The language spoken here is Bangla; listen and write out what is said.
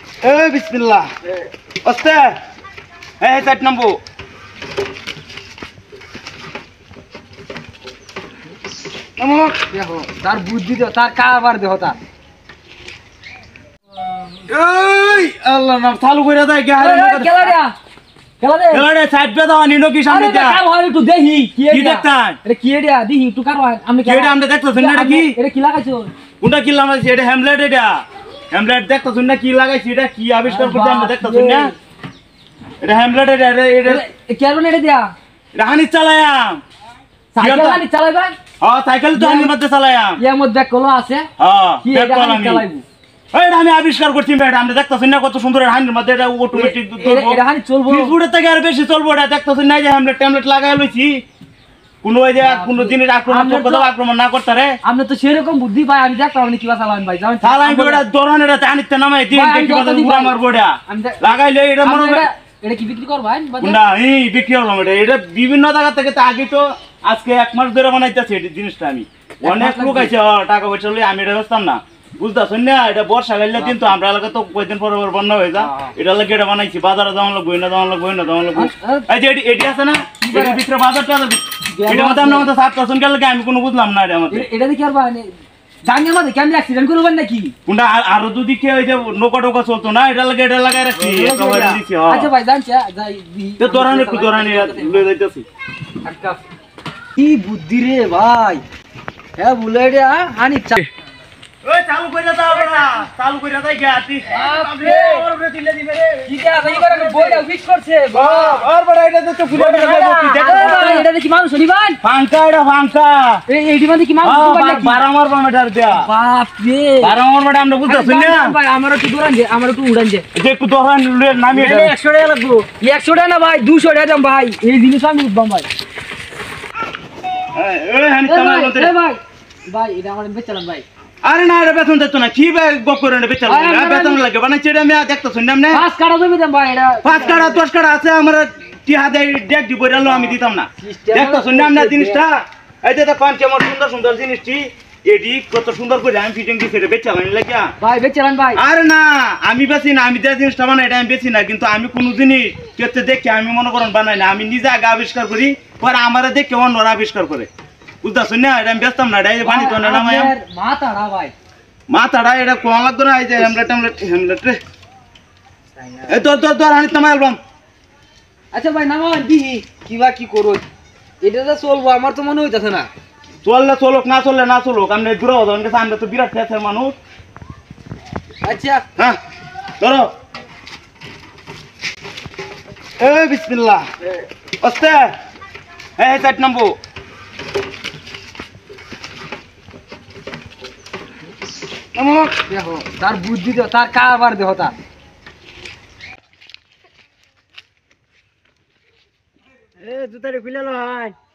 এ বিসমিল্লাহ ওস্তে এই 4 নম্বর নমক দেখো তার বুদ্ধি তো তার কারবার দেখো তার এই আল্লাহ নাম চালু করে দেয় কে হারে খেলা দিয়া খেলা দে খেলা রে সাইড পে দাও নিনো কি সামনে আরে যা কার হয় একটু দেখি কি দেখতান এটা কি এডিয়া দেখি একটু কার হয় আমি এটা আমরা দেখতাছেন না এটা কি এটা কি লাগাইছো কোনটা কি লাগাইছি এটা হ্যামলেট এটা হ্যামলেট দেখতাছেন না কি লাগাইছি এটা কি আবিষ্কার করতে আমরা দেখতাছেন না এটা হ্যামলেট এটা এটা কেমন এটা দিয়া এটা হানি চালায়াম সাইকেল আনি চালাইবা হ্যাঁ সাইকেল তো হানির মধ্যে চালায়াম এর মধ্যে কলো আছে হ্যাঁ কি এটা হানি চালাইবো এটা আমি আবিষ্কার করছি ম্যাডাম আমরা দেখতাছেন না কত সুন্দর হানির মধ্যে এটা অটোমেটিক এটা হানি চলবো ফিসবুকের থেকে আর বেশি চলবো এটা দেখতাছেন না যে হ্যামলেট ট্যামলেট লাগাই লইছি কোন ওই যে কোন জিনিস আক্রমণ না করতে রে আপনি তো সেরকম বুদ্ধি ভাই আমি দেখতাম আপনি কিবা চালাবেন ভাই জানেন চালাই বড়া দরনের এটা আনিতে নামাই দিন দেখি কত পুরো আমার বড়া লাগাইলে এটা মনে হয় এটা কি বিক্রি করবেন না এই বিক্রি হলো এটা বিভিন্ন জায়গা থেকে তো আগে তো আজকে 1 মাস ধরে বানাইতেছি এই জিনিসটা আমি অনেক লোক আছে টাকা পয়সা লই আমি এটা বেচতাম না বুঝতাছেন না এটা বর্ষা গেলে কিন্তু আমরা এলাকা তো কয়েকদিন পর বন্যা হয়ে যা এটা লাগে এটা বানাইছি বাজারে যাওয়া লাগবে না যাওয়া লাগবে না যাওয়া লাগবে এই যে এটি আছে না এটা ভিতরে বাজারটা এটা মধ্যে আমরা মধ্যে 7% গেল কি আমি কোনো বুঝলাম না এটা মধ্যে এটা কি করবেন জাঙ্গের মধ্যে কেমন অ্যাক্সিডেন্ট করবেন নাকি কোনটা আরো দুদি কে ওই যে নৌকা টোকা চলতো না এটা লাগে এটা লাগাই রাখছি কভারে দিছি আচ্ছা ভাই জানছে যাই তো দরান একটু দরানি লয়ে যাইতাছি কি বুদ্ধি রে ভাই হ্যাঁ বুলেডিয়া হানি ওই চালু কইরা দাও না চালু কইরা দাই গাতি আপনি ওর উপরে দিলে দিবে রে কি কে ভাই করে বইটা উইশ করছে আর বড় এটা তো ফুলে এটা দেখি মানুষ নিবান ফাঙ্কা এটা ফাঙ্কা এইটি মানে কি মানুষ নিবান নাকি 12 মারবা মিটার দেয়া বাপ রে 12 মারবা আমরা বুঝতাছি না ভাই আমারও একটু দৌড়ান যে আমারও একটু উড়ান যে যে একটু দরান নামি এটা 100 টাকা লাগবো 100 টাকা না ভাই 200 টাকা দাম ভাই এই জিনিস আমি উঠবাম ভাই এই হানি তামাল মতে ভাই ভাই এটা আমার বেচালাম ভাই আরে না এটা বেতন দিত না কি গপ করে না বেচাল না বেতন লাগে বানাইছে এটা আমি দেখতাছেন না পাঁচ কাটা দেবে দাম ভাই এটা 5 কাটা 10 কাটা আছে আমার টিহা দেই ডেক দি বইরালো আমি দিতাম না দেখতাছেন না আমরা জিনিসটা এই যে কোন কেমন সুন্দর সুন্দর জিনিসটি এডি কত সুন্দর করে আমি ফিটিং দিছি এটা বেচালাম লাগিয়া ভাই বেচালাম ভাই আরে না আমি বেশি না আমি যে জিনিসটা বানাই এটা আমি বেশি না কিন্তু আমি কোনো জিনিস কেতে দেখে আমি মনে করেন বানাই না আমি নিজে আগে আবিষ্কার করি পরে আমারে দেখে অন্যরা আবিষ্কার করে বুঝতাছেন না এটা আমি বেচতাম না এটা পানি তো না নামাই মাথাড়া ভাই মাথাড়া এটা কোন লাগতো না এই যে হ্যামলেট রে এই তোর হানি নামাই অ্যালবাম আচ্ছা ভাই নামাও দিহি কিবা কি করো এটা তো চলবো আমার তো মনে হইতাছে না চললে চলুক না চললে না চলুক আমি দূর হতাম কাছে আমরা তো বিরাট ফেসের মানুষ আচ্ছা হ্যাঁ ধরো এ বিসমিল্লাহ ওস্তে এই 4 নম্বর নমক দেখো তার বুদ্ধি তো তার কারবার দেখো তার এ জুতারে খুলে লয়